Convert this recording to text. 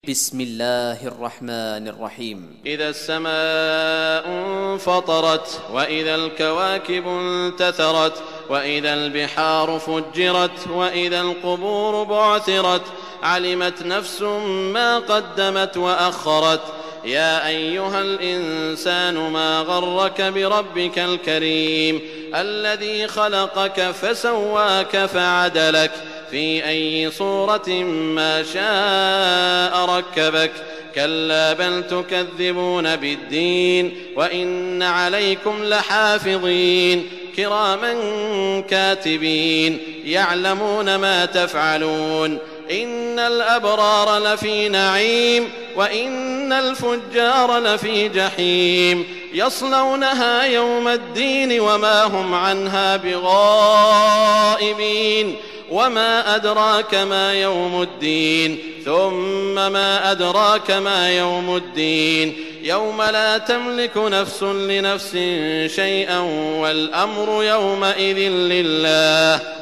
بسم الله الرحمن الرحيم. إذا السماء انفطرت وإذا الكواكب انتثرت وإذا البحار فجرت وإذا القبور بعثرت علمت نفس ما قدمت وأخرت يا أيها الإنسان ما غرك بربك الكريم الذي خلقك فسواك فعدلك في أي صورة ما شاء ركبك كلا بل تكذبون بالدين وإن عليكم لحافظين كراما كاتبين يعلمون ما تفعلون إن الأبرار لفي نعيم وإن الفجار لفي جحيم يصلونها يوم الدين وما هم عنها بغائبين وما أدراك ما يوم الدين ثم ما أدراك ما يوم الدين يوم لا تملك نفس لنفس شيئا والأمر يومئذ لله